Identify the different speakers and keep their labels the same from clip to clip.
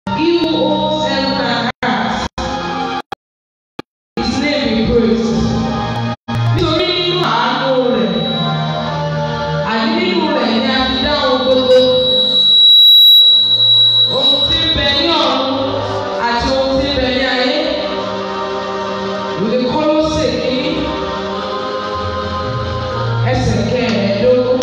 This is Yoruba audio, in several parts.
Speaker 1: He who owns heaven and earth, his name be praised. Nítorí nínú àánú rẹ̀, àní nínú rẹ̀ ni a fi dá ohun gbogbo. Ohun tí ń bẹ ní ọ̀run àti ohun tí ń bẹ ní ayé. Ìwé Kólósè kìíní, ẹsẹ̀ kẹẹ̀ẹ́dógún.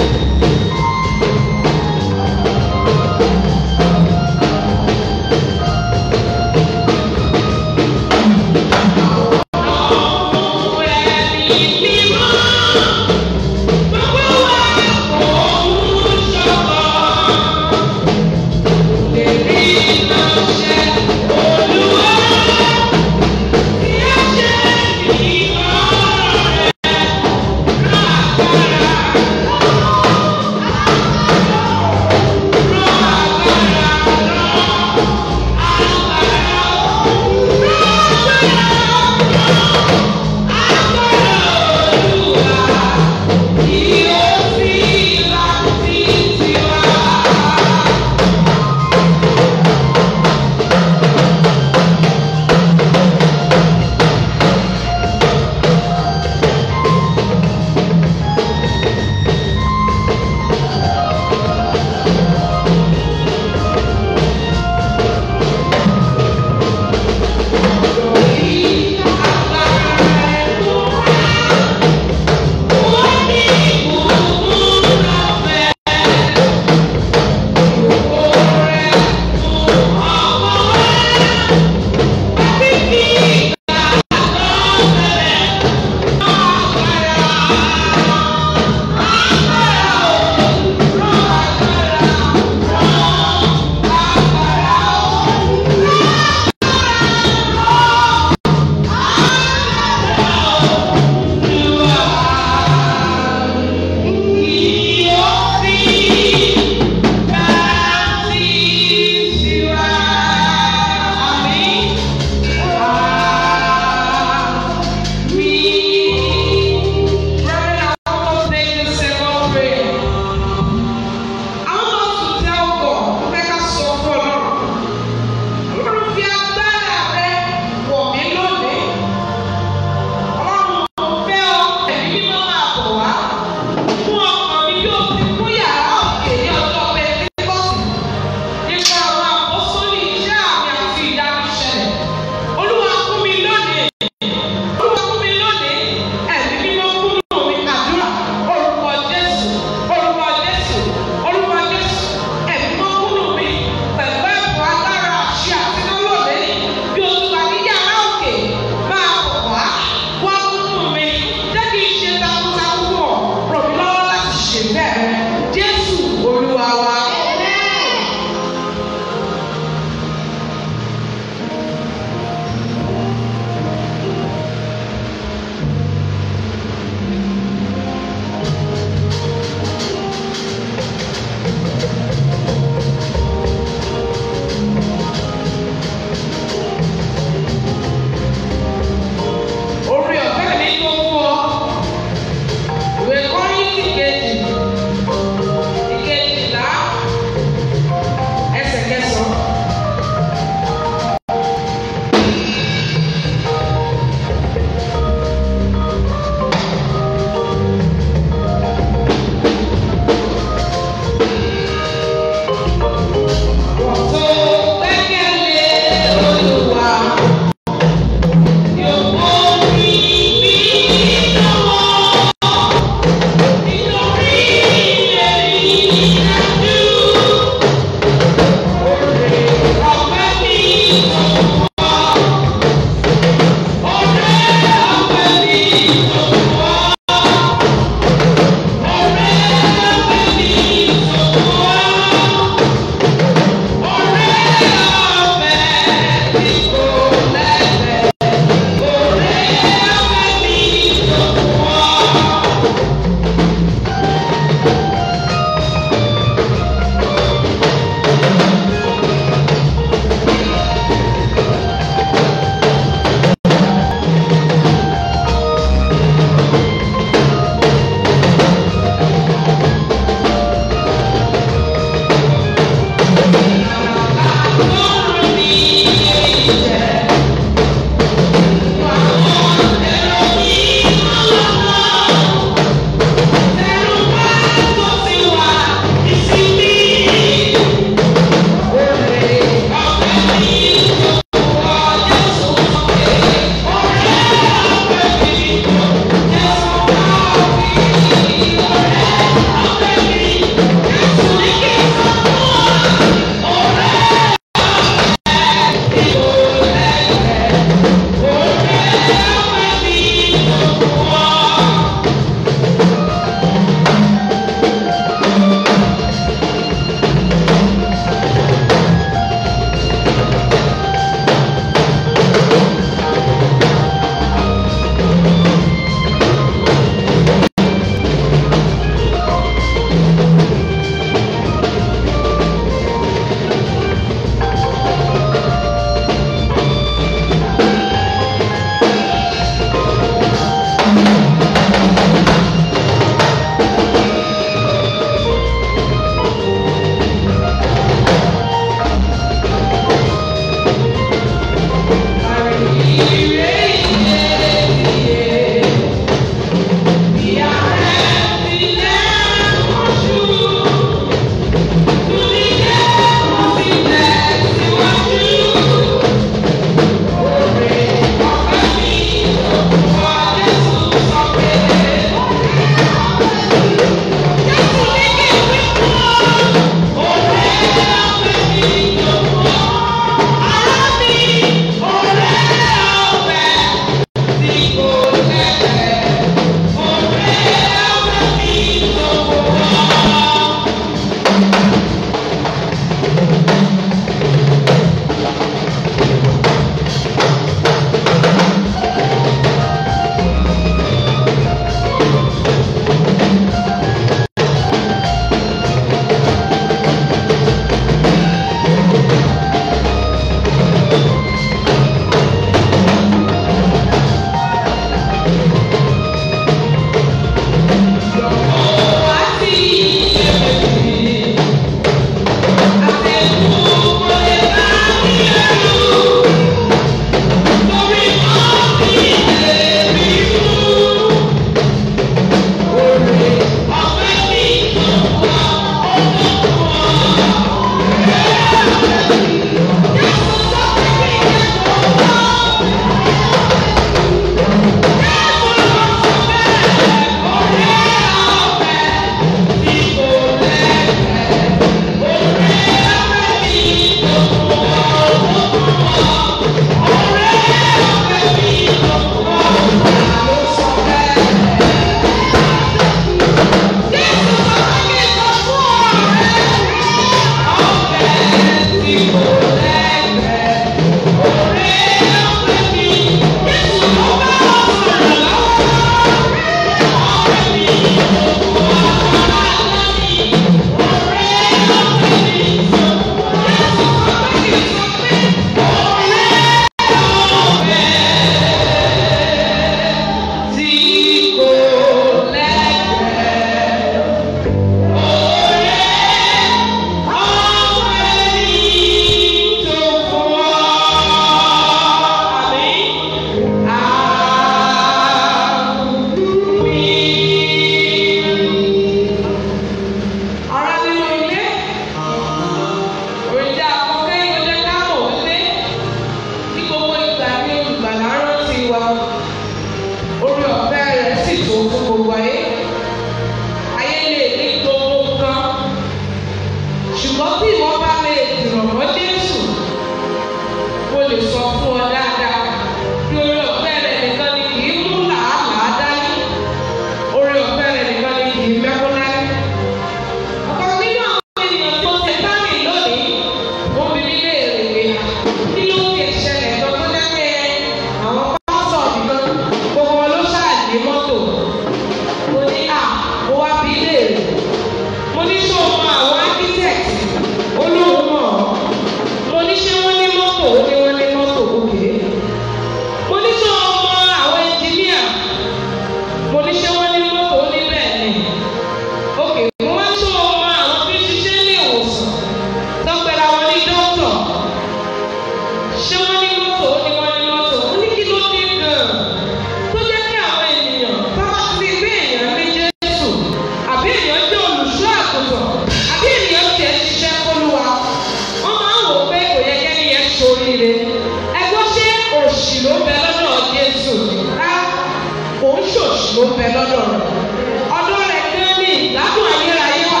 Speaker 1: ló ń bẹ lọ́dọ̀ rẹ̀. Ọ̀dọ̀ rẹ̀ gan ni ìgbádùn ayérayé wà.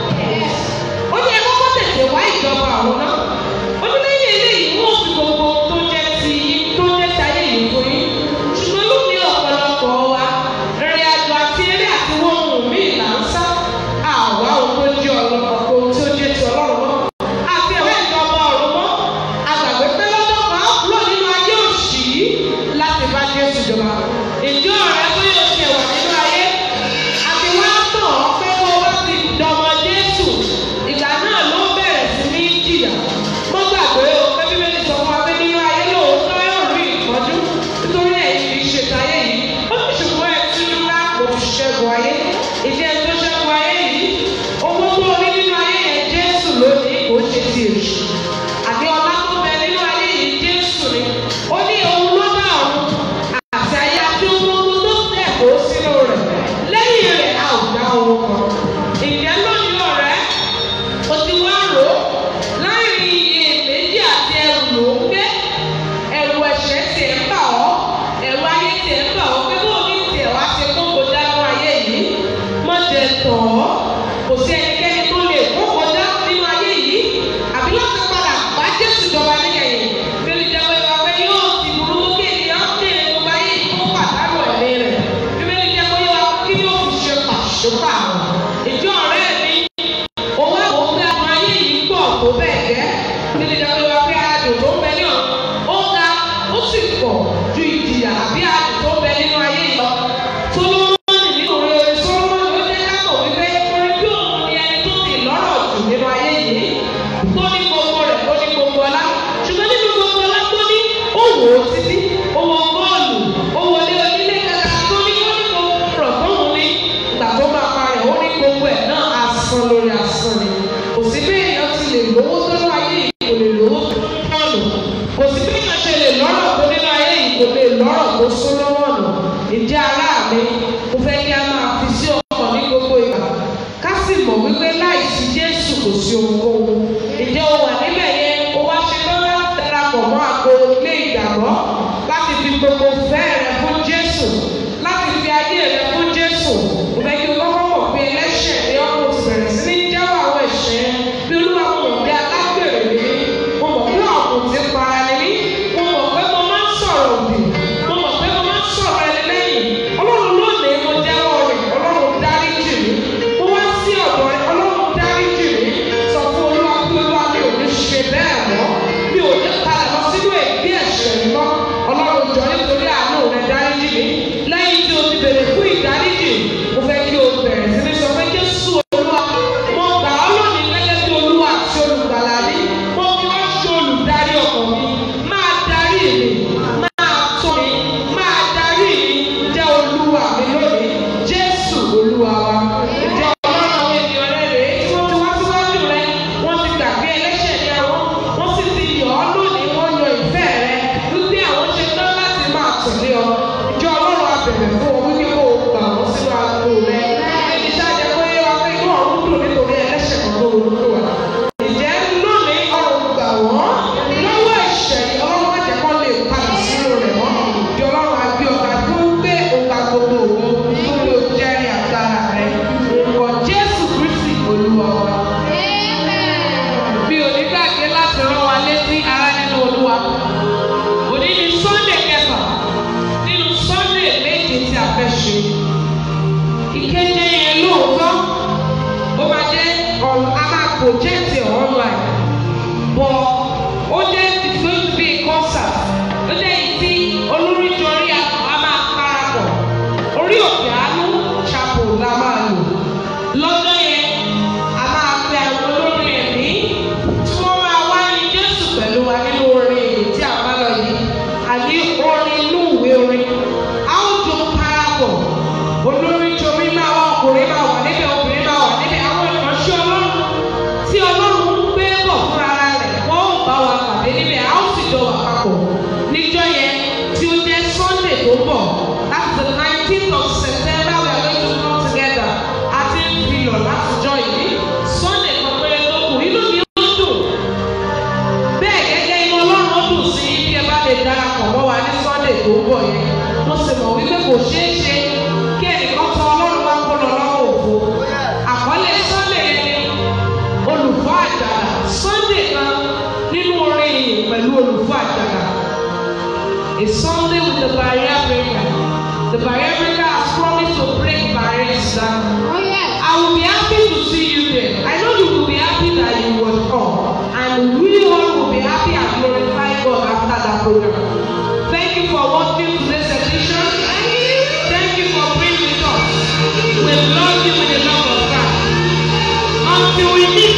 Speaker 1: Ó ní ẹ kọ́kọ́ tètè wá ìjọba àwọn náà. Ó ní lẹ́yìn eléyìí wọ́n fi gbogbo tó jẹ́ ti ayé yìí fún yín. Ṣùgbọ́n lónìí ọ̀pọ̀lọpọ̀ wa rìn àjò àti eré àti wọ́n ohun míì là ń sá. Àwa ohun tó jẹ́ ohun tí ó jẹ́ ti Ọlọ́run mọ́. Àti ẹ̀wẹ́ ìjọba ọ̀run mọ́. Àgbàgbé pé lọ́jọ́ kan á kúrò nínú ayé òṣì yìí láti bá Jésù jọba. Ìjọ rẹ̀ tó yóò ṣe wà nínú ayé. Àti wá tàn ọ́ pé kó wá ti dọmọ Jésù. Ìgbà náà ló bẹ̀rẹ̀ sí ní jìyà. Mo gbàgbé o pé Bíbélì sọ fún wa pé nínú ayé lóòótọ́ yóò rí ìpọ́njú nítorí ẹ̀yin kì í ṣe táyé yìí. Ó ní ṣùgbọ́n ẹ tí ńlá kò fi ṣẹ́gun ayé. Ìdí ẹ tó ṣẹ́gun ayé yìí. Owó tó rí nínú ayé yẹn Jésù lónìí kò ṣe ti èṣù. Àbí ọlá tó bẹ nínú ayé yìí Jésù ni. Ó ní òun ló dá ọ̀run àti ayé àti ohun tó tẹ̀ kó sínú rẹ̀. Lẹ́yìn rẹ̀ a ò dá owó kan. Ìjẹ́ lónìí ọ̀rẹ́ o ti wá rò ó láàrin iye méjì àti ẹrù ló ń gbé. Ẹrù ẹ̀ṣẹ̀ tiẹ̀ ń bà ọ́. Ẹrù ayé tiẹ̀ ń bà ọ́ pé bó ní tiẹ̀ wá ṣe kókó dánú ayé yìí. Má jẹ tọ̀ ọ́. Kò sí ẹnikẹ́ni tó lè kókó dá nínú ayé yìí. Àbí láti padà bá Jésù jọba níkẹyìn. Bíbélì jẹ́ pé wá pé yóò ti burú lókè ní ọ́nkẹ́rẹ́ tó bá yé kó pàdánù ẹ̀mí rẹ̀. Bíbélì jẹ́ pé wá kí ni ó fi ṣe pàṣípààrọ̀. Ìjọ ọ̀rẹ́ mi, owó àwọn ọ̀gá àwọn ayé yìí pọ̀ tó bẹ́ẹ̀ gẹ́. Bíbélì jẹ́ pé wá pé adùn tó ń bẹ ní ọ̀n. Ó ga ó sì pọ̀ ju ìjìyà àbí adùn tó ń bẹ nínú ayé yìí lọ. Sólómọ́nì nínú orin Sólómọ́nì ó jẹ́ ká mọ̀ wípé orin bí òun ni ẹni tó ti lọ́rọ̀ jù nínú ayé yìí. Tó ní gbogbo rẹ̀, ó ní gbogbo ọlá. Ṣùgbọ́n nínú gbogbo ọlá tó ní, ó wò ó títí, ó wọ bọ́ọ̀lù, ó wọlé onílé kẹta tó ní ó ní gbogbo rọ̀ tó wù ní. Ìgbà tó máa parẹ̀, ó ní gbogbo ẹ̀ náà asán lórí asán ni. Kò sí bí èèyàn ti lè lówó tó nínú ayé yìí kò lè lówó tó bọ́ọ̀lù. Kò sí bí èèyàn ṣe lè lọ́rọ̀ tó nínú ayé yìí kò lè lọ́rọ̀ tó sún lọ́wọ́ nù. Ìjẹ́ ará mi, mo fẹ́ kí a máa fi sí ọkàn ní gbogbo ìgbà. Ká sì mọ̀ wípé láìsí Jésù kò sí ohunkóhun. Ìjẹ́ o wà níbẹ̀ yẹn, o wá ṣe lọ́lá darapọ̀ mọ́ àgbo ilé ìgbàgbọ́ láti fi gbogbo fẹ́ rẹ fún Jésù, láti fi ayé rẹ fún Jésù. Mo fẹ́ kí o kọ́kọ́ mọ̀ pé ẹlẹ́ṣẹ̀ ni ọkọ̀ ti bẹ̀rẹ̀ sí ní jẹ́wọ́ àwọn ẹ̀ṣẹ̀ bí Olúwa mo mọ̀ bí alágbèrè mi. Mo mọ̀ pé ọ̀gùn ti para ni mí. Mo mọ̀ pé mo máa ń sọ̀rọ̀ òdì. Mo mọ̀ pé mo máa ń sọ̀rọ̀ ẹni lẹ́yìn. Ọlọ́run lónìí mo jẹ́wọ́ rẹ̀. Ọlọ́run dáríjì mí. Mo wá sí ọ̀dọ̀ rẹ̀. Ọlọ́run dáríjì mí. Sọ fún Olúwa pé Olúwa mi ò ní ṣe bẹ́ẹ̀ mọ́. Mi ò ní padà lọ sínú ègbé ẹ̀ṣẹ̀ mi mọ́. Ọlọ́run jọ nítorí àánú rẹ̀ dáríjì mí. Lẹ́yìn tí o ti bèrè fún ìdáríjì, mo fẹ́ kí o bẹ̀rẹ̀ sí ní sọ pé Jésù Olúwa, mo gbà ọ́ lónìí gẹ́gẹ́ bí Olúwa àti olùgbàlà mi. Mo fi ọ́ ṣe olùdarí ọkàn mi. Máa darí mi, máa tọ́ mi, máa darí mi. Jẹ́ Olúwa mi lónìí. Jésù Olúwa wa. Ìjọ Ọlọ́run àwọn ènìyàn rẹ̀ rèé tí wọ́n ti wá síwájú rẹ̀. Wọ́n ti gbàgbé ẹlẹ́ṣẹ̀ ní àwọn. Wọ́n sì ti yọ̀ ọ́ lónìí. Wọ́n yan ìfẹ́ rẹ̀ wípé àwọn ṣe tán láti máa tẹ̀lé ọ. Ìjọ Ọlọ́run á bẹ̀rẹ̀ fún ọ wípé kó o gbà wọ́n sínú agbo rẹ̀. Ẹni ṣáàjẹ́ pé wá pé inú ọ̀run dùn nítorí ẹlẹ́ṣẹ̀ kan tó ronú wà. Ìjẹ́ lónìí Ọlọ́run gbà wọ́n lọ́wọ́ ẹ̀ṣẹ̀ yìí. Ọlọ́run má jẹ́ kó lè padà sínú rẹ̀ mọ́. Ìjọ Ọlọ́run á gbé ọ̀gá tó ń gbé ọ̀gá gbogbo òun lórí ojẹ́rìí agbára rẹ̀. Orúkọ Jésù Kristi Olúwa wa. Mi ò ní gbàgbé láti rán wa létí ará nínú Olúwa. Òní ni Sunday kẹfà nínú Sunday méje tí a fẹ́ ṣe. Ìkéde yẹn lóòótọ́ ó máa jẹ́ a máa project online, but ó jẹ́ it's going to be a concert. Ó jẹ́ ìdí olóríjorí a máa parapọ̀. Orí òkè àánú chapel la máa lò. Lọ́jọ́ yẹn a máa pe àwọn olórin ẹ̀mí tí wọ́n máa wá ní Jésù pẹ̀lú wa nínú orin èyí tí a bá lọ yìí. Àní orin inú ìwé orin. A ó jọ parapọ̀. Olórin jorí máa wá, ọkùnrin máa wà níbẹ̀, obìnrin máa wà níbẹ̀. Àwọn ìránṣẹ́ Ọlọ́run tí Ọlọ́run ń gbé bọ̀ fún ara rẹ̀, wọ́n ó bá wa pàdé níbẹ̀. A ó sì jọ wà papọ̀ níjọ́ yẹn tí ó jẹ́ Sunday tó bọ̀. That's the 19th of September we are going to come together. A ti ń filọ̀ látijọ́ yìí. Sunday kan péré tó kù. Inú mi ó dùn. Bẹ́ẹ̀ gẹ́gẹ́ inú Ọlọ́run ó dùn sí bí ẹ bá lè darapọ̀ mọ́ wa ní Sunday tó bọ̀ yẹn. Mo sì mọ̀ wípé kò ṣeé ṣe kí A Sunday with the barrier breaker. The barrier breaker has promised to break barriers down.
Speaker 2: Oh yes.
Speaker 1: I will be happy to see you there. I know you will be happy that you were come. And we all will be happy and glorify God after that program. Thank you for watching today's edition. Thank you for being with us. We love you with the love of God. Until we meet